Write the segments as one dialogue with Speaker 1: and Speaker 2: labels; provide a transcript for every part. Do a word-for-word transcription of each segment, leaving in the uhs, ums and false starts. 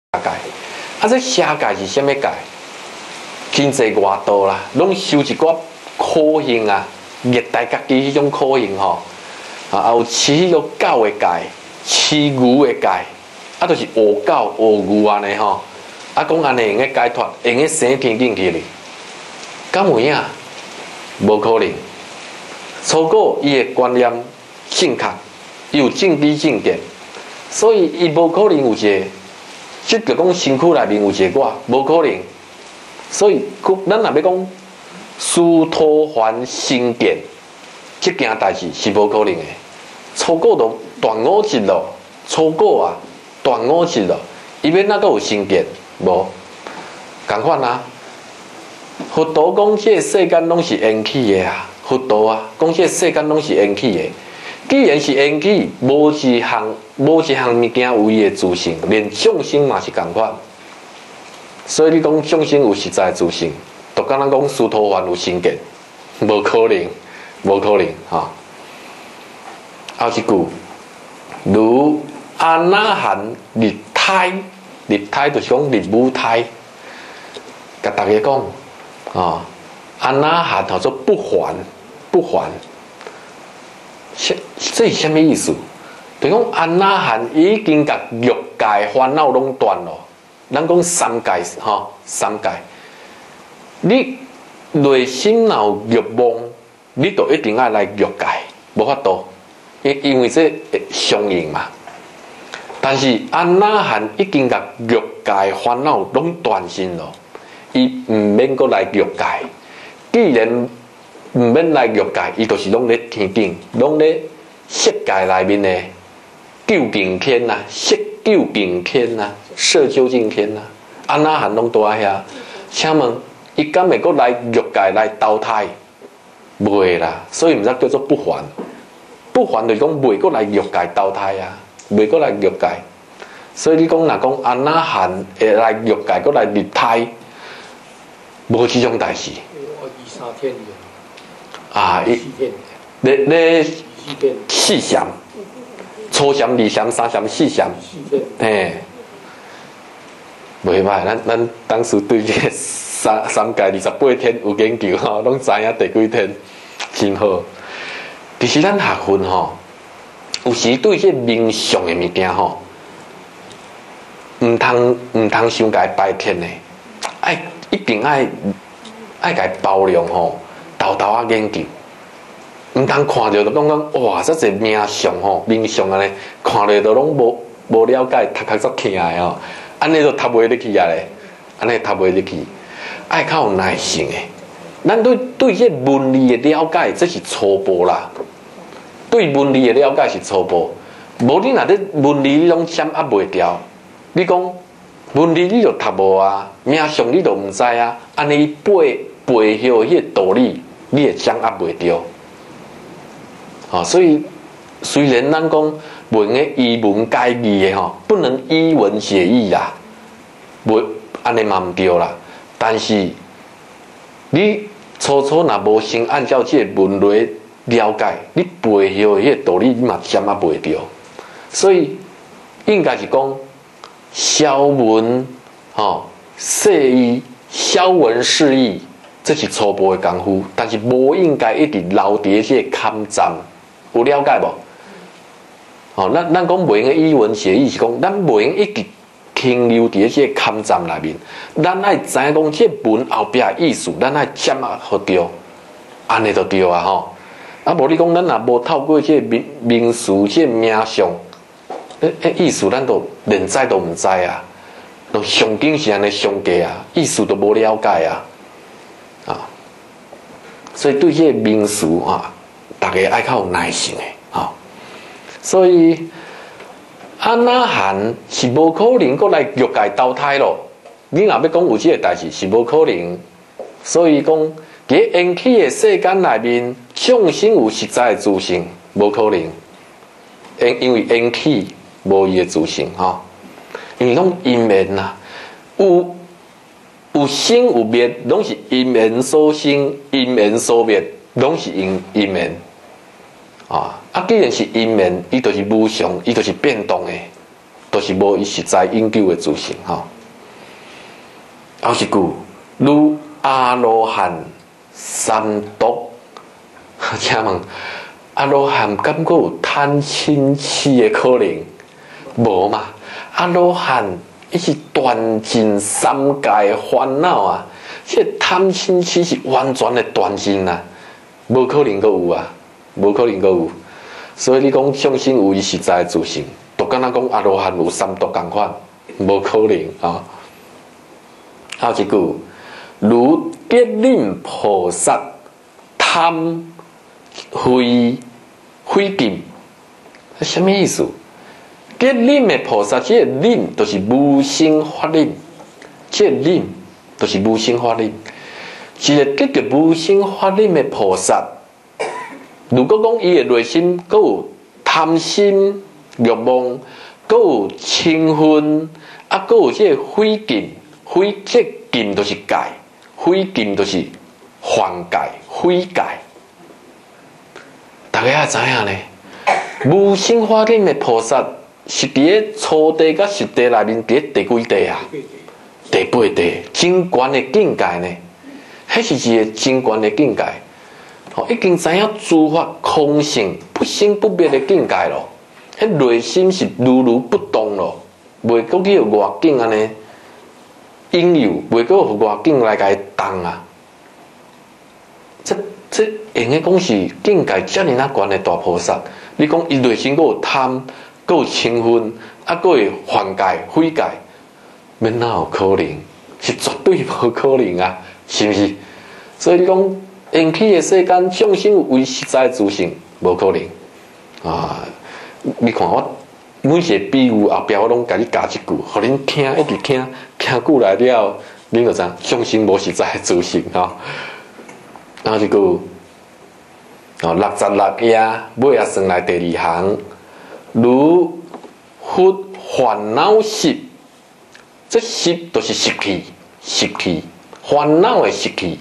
Speaker 1: 界。啊，这邪界是啥物界？经济外道啦，拢受一寡苦刑啊，虐待家己迄种苦刑吼。啊，有饲迄个狗的界，饲牛的界，啊，就是学狗学牛安尼吼。啊，讲安尼用个解脱，用个升天顶去哩，敢有影？无可能。初果伊的观念正确，有正知正见，所以伊无可能有一个，即个讲身躯内面有一个我，无可能。所以，咱若要讲殊脱凡心见，即件代志是无可能的。初果都断五节咯，初果啊断五节咯，伊要哪个有心见？无，共款啊。佛陀讲，这个世间拢是缘起的啊。佛陀啊，讲这个世间拢是缘起的。既然是缘起，无一项无一项物件有伊的自性，连众生嘛是共款。所以你讲众生有实在自性，就敢若讲殊脱凡有心见，无可能，无可能哈。后一句，如阿那含入胎，入胎就是讲入母胎，甲大家讲啊，阿那含叫做不还，不还，这是什么意思？就讲阿那含已经甲欲界烦恼拢断咯。咱讲三界吼，三界，你内心若有欲望，你就一定要来欲界，无法度，因因为这相应嘛。但是阿那含已经甲欲界烦恼拢断尽咯，伊毋免阁来欲界。既然毋免来欲界，伊就是拢咧天顶，拢咧色界内面的究竟天呐、啊，色究竟天呐、啊。色究竟天啊，阿那含拢住喺遐。请问，伊敢会阁来欲界来投胎？袂啦，所以毋则叫做不还。不还就是讲袂阁来欲界投胎啊，袂阁来欲界。所以你讲若讲阿那含会来欲界阁来入胎，无即种代志。
Speaker 2: 二三天
Speaker 1: 啊，伊咧咧四禅，初禅、二禅、三禅、四禅，嘿。袂歹，咱咱当时对这个三三界二十八天有研究吼，拢知影第几天，真好。其实咱学分吼，有时对这冥想的物件吼，毋通毋通伤甲伊摆天的，爱一定爱爱甲伊包容吼，豆豆啊研究，毋通看着就讲讲哇，遮济冥想吼，冥想安尼看着就拢无无了解，头壳作疼的吼。安尼就读袂入去啊咧，安尼读袂入去，爱较有耐性诶。咱对对这文理的了解，这是初步啦。对文理的了解是初步，无你若咧文理你拢掌握袂掉，你讲文理你就读无啊，命相你就毋知啊，安尼背背后迄个道理，你也掌握袂掉。啊，所以虽然咱讲。文个依文解义的吼，不能依文解义啦，无安尼嘛毋对啦。但是你初初若无先按照这个文类了解，你背后迄个道理你嘛掌握袂着。所以应该是讲消文吼释义、消文释义，这是初步的功夫。但是无应该一直留伫这个坎站，有了解无？哦，咱咱讲袂用依文解义是讲，咱袂用一直停留伫即个坎站内面，咱爱知影讲即文后壁意思，咱爱掌握好着，安尼就对啊吼。啊，无你讲咱若无透过即个名名词、即个名相，诶诶，意思咱都连知都毋知啊，都上紧是安尼上计啊，意思都无了解啊，啊，所以对即个名词啊，大家爱较有耐心诶，吼。所以阿那含是无可能阁来欲界投胎咯。你若要讲有即个代志是无可能，所以讲伫缘起的世间内面，众生有实在的自性，无可能。因因为缘起无伊的自性吼，因为拢因缘呐，有有生有灭，拢是因缘所生，因缘所灭，拢是因因缘。啊！啊，既然是因缘，伊就是无常，伊就是变动的， 都是无伊实在永久的自性吼。后一句，如阿罗汉三毒，请问阿罗汉敢阁有贪嗔痴的可能？无嘛？阿罗汉伊是断尽三界的烦恼啊！这个贪嗔痴是完全的断尽啊，无可能阁有啊，无可能阁有。所以你讲相信有伊实在的自性，就敢若讲阿罗汉有三毒共款，无可能啊！还有一句，如结令菩萨贪非非尽，什么意思？结令的菩萨，这个令就是无生法令，这个令就是无生法令。一个结个无生法令的菩萨，如果讲伊的内心佫有贪心欲望，佫有嗔恨，啊，佫有这个非尽，非这尽就是戒，非尽就是犯戒、非戒。大家也知影呢，无生法令的菩萨。是伫咧初地甲十地内面，伫咧第几地啊？第八地，真悬的境界呢？迄是一个真悬的境界，哦，已经知影诸法空性、不生不灭的境界咯。迄内心是如如不动咯，袂阁去外境安尼引诱，袂阁互外境来甲伊动啊。这这用个讲是境界遮尔啊悬的大菩萨，你讲伊内心阁有贪？佫有嗔恨，啊，佫会犯戒、非戒，免哪有可能？是绝对无可能啊，是毋是？所以你讲缘起的世间，相信有为实在自性，无可能啊！你看我每一个比喻后壁，我拢甲你加一句，互恁听，一直听，听久来了，恁就知相信无实在自性吼。然后一句哦，六十六页尾也算来第二行。如佛烦恼习，这习就是习气，习气烦恼的习气。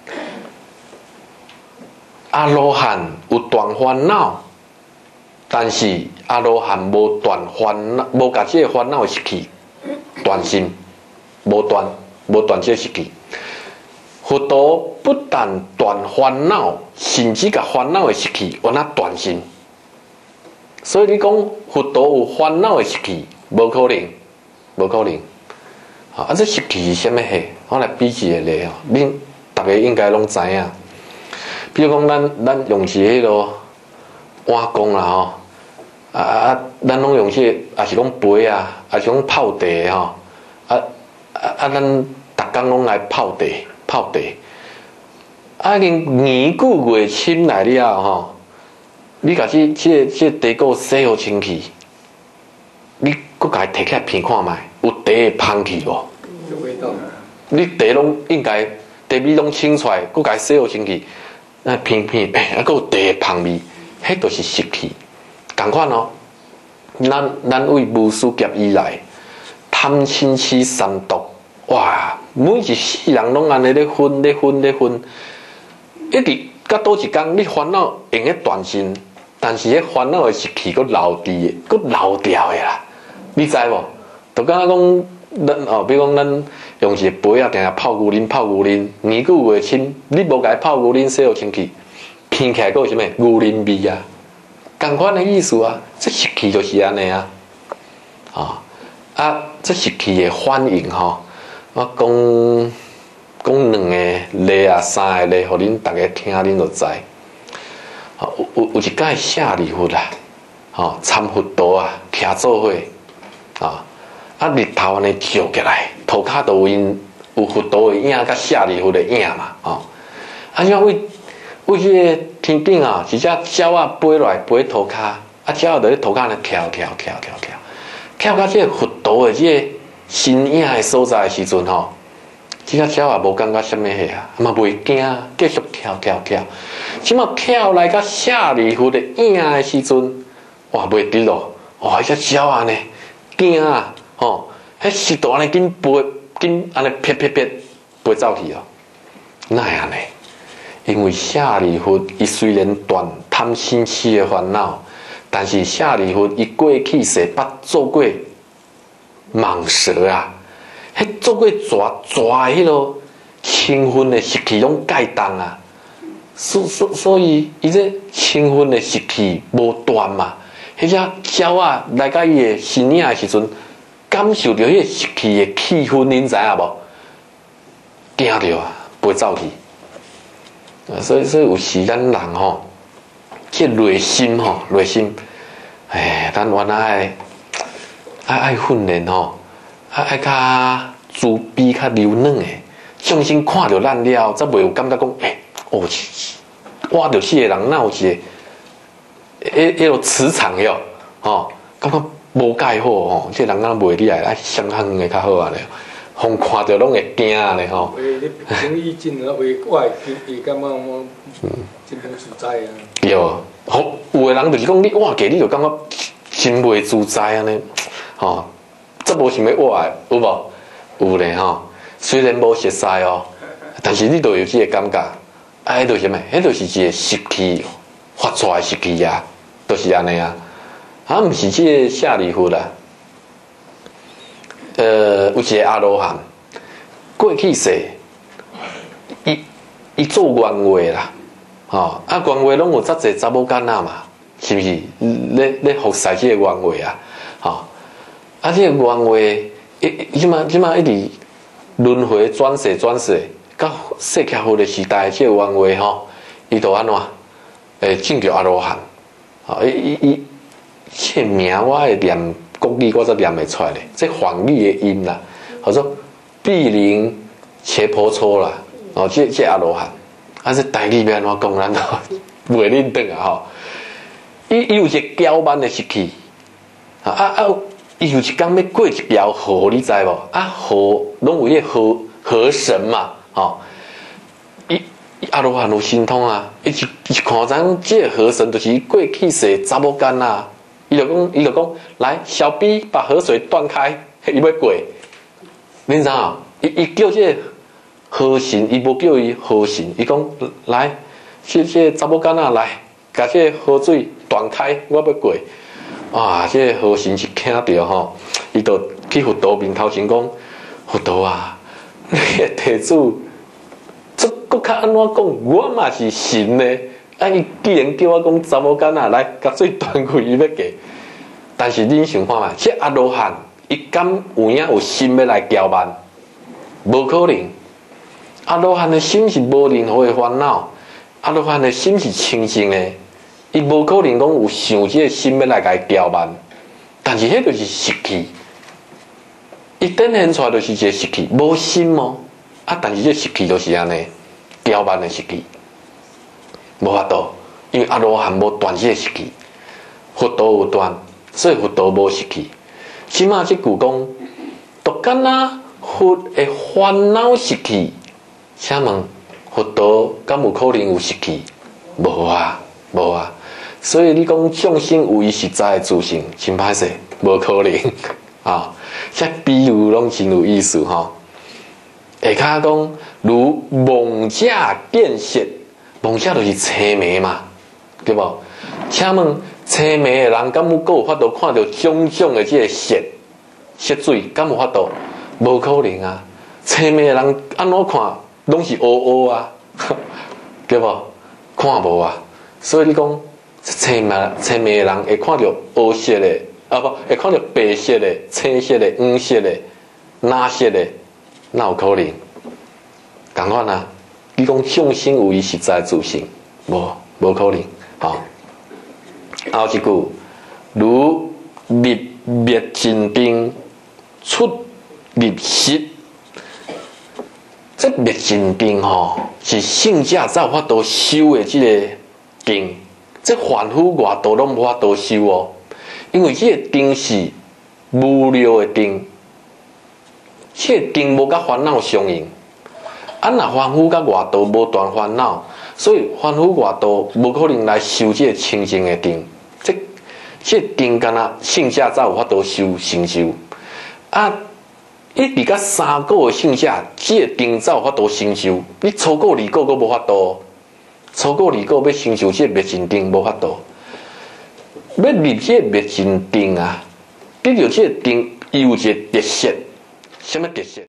Speaker 1: 阿罗汉有断烦恼，但是阿罗汉无断烦恼，无甲这个烦恼的习气断心，无断，无断这个习气。佛陀不但断烦恼，甚至甲烦恼的习气往那断心。所以你讲佛陀有烦恼的习气，无可能，无可能。啊，这习气是啥物货？我来比一个例哦，恁大家应该拢知影。比如讲，咱咱用是迄落碗公啦吼，啊啊，咱拢用是，也是讲杯啊，也是讲泡茶吼，啊啊啊，咱逐工拢来泡茶，泡茶。啊，经年久月深来了吼。你甲这这这茶果洗好清气，你搁甲伊摕起来闻看卖，有茶的香气无？有味道。你茶拢应该茶味拢清出来，搁甲伊洗好清气，那闻闻，哎，还搁有茶的香味，迄都是习气。同款哦，咱咱为无始劫以来，贪嗔痴三毒，哇，每一世人拢安尼咧分咧分咧分，一直到倒一天，你烦恼用咧断心。但是迄烦恼的习气，佫留伫的，佫留掉的啦，你知无？就敢若讲，咱哦，比如讲咱用一个杯啊，定定泡牛奶，泡牛奶，年久月深，你无甲伊泡牛奶洗好清气，闻起来佫有啥物牛奶味啊？同款的意思啊，这习气就是安尼啊，啊啊，这习气的反应吼，我讲讲两个例啊，三个例，互恁大家听，恁就知。有有有一届舍利弗啊，吼参佛陀啊，徛做伙啊，啊日头安尼照起来，涂骹都有因有佛陀的影，甲舍利弗的影嘛，吼。啊，像为为迄个天顶啊，一只鸟啊飞落来飞涂骹，啊鸟就咧涂骹咧跳跳跳跳跳，跳到这个佛陀的这个身影的所在的时阵吼。即只鸟也无感觉啥物货啊，嘛袂惊，继续跳跳跳。即马跳来到舍利弗的影的时阵，哇，袂得咯！哇，迄只鸟安尼惊啊，吼，迄石头安尼紧飞，紧安尼撇撇撇飞走去哦。哪会安尼？因为舍利弗伊虽然断贪嗔痴的烦恼，但是舍利弗伊过去世捌做过蟒蛇啊，迄做过抓抓迄落清薰的湿气拢解冻啊，所所所以伊这清薰的湿气无断嘛，迄只鸟啊来到伊的身影的时阵，感受到迄个湿气的气氛，恁知影无？惊着啊，飞走去。所以所以有时咱人吼，这内心吼，内心，哎，咱原来爱爱训练吼，爱爱较慈悲、较柔软的，相信看着咱了，则袂有感觉讲，哎、欸，哦，我着是个人，哪有一个，迄迄落磁场哟，吼，感觉无介好吼，这个人哪袂厉害，爱相向的较好啊咧。风看着拢会惊咧吼。诶，你平易近人，为我会会感觉我真袂自在啊。对，好，有个人就是讲你活过，你就感觉真袂自在安尼，吼，则无想要活的，有无？有咧吼。虽然无熟悉哦，但是你都有这个感觉，啊，迄就是咩？迄就是一个湿气发出来的湿气啊，都、就是安尼啊，啊，毋是这个舍利弗啦。呃，有一个阿罗汉，过去世，伊伊做冤话啦，吼、哦，啊冤话拢有遮济查某囡仔嘛，是毋是？咧咧服侍即个冤话啊，吼、哦，啊，即、這個冤话，伊即马即马一直轮回转世转世，到释迦佛的时代，即、這個冤话吼，伊就安怎？诶，进入阿罗汉，吼、哦，伊伊伊，即個名我会念。国语我则念袂出来咧，这梵语的音啦，或者毗陵切婆娑啦，哦，这这阿罗汉，啊，这台语要安怎讲咱都袂认得啊吼。伊伊有一个骄慢的湿气，啊啊啊，伊有一天要过一条河，你知无？啊，河拢有迄个河河神嘛，吼、哦。伊阿罗汉有神通啊，伊一一看咱这河神就是过去世查某干啊。伊就讲，伊就讲，来，小 B 把河水断开，伊要过。恁知影？伊伊叫这个河神，伊无叫伊河神，伊讲来，这这查某囡仔来，把这河水断开，我要过。啊，这个河神是听着吼，伊就去佛陀面头前讲，佛陀啊，你个弟子，这搁较安怎讲？我嘛是神呢。啊！伊既然叫我讲查某囡仔来，甲水断开，伊要过。但是恁想看嘛？这阿罗汉，伊敢有影有心要来交办？无可能。阿罗汉的心是无任何的烦恼，阿罗汉的心是清净的，伊无可能讲有想这个心要来甲伊交办。但是迄就是湿气，伊展现出来就是一个湿气，无心哦。啊，但是这湿气就是安尼，交办的湿气。无法度，因为阿罗汉无断这个湿气，佛陀有断，所以佛陀无湿气。即马即句讲，独干那佛的烦恼湿气，请问佛陀敢有可能有湿气？无啊，无啊。所以你讲众生有伊实在的自性，真歹势，无可能啊。这比喻拢真有意思吼。下骹讲如妄假变现。妄者就是青眉嘛，对无？请问青眉的人敢有够有法度看到种种的这个色色水？敢有法度？无可能啊！青眉的人安怎看，拢是乌乌啊，对无？看无啊！所以你讲青眉青眉的人会看到乌色的，啊不，会看到白色的、青色的、黄色的、蓝色的，哪有可能？同款啊！你讲众生有伊实在自性，无无可能。吼、哦，后一句，如入灭尽定，出入息。这灭尽定吼，是圣者才有法度修的这个定，这凡夫外道拢无法度修哦，因为这个定是无聊的定，这个定无甲烦恼相应。啊，若凡夫甲外道无断烦恼，所以凡夫外道无可能来修这个清净的定。这这个定干那圣者才有法度修成就。啊，一直甲三个的圣者，这个定才有法度成就。你初个、二个佫无法度，初个、二个要成就这个灭尽定无法度。要入这个灭尽定啊，得着这个定， 伊有一个特色，什么特色？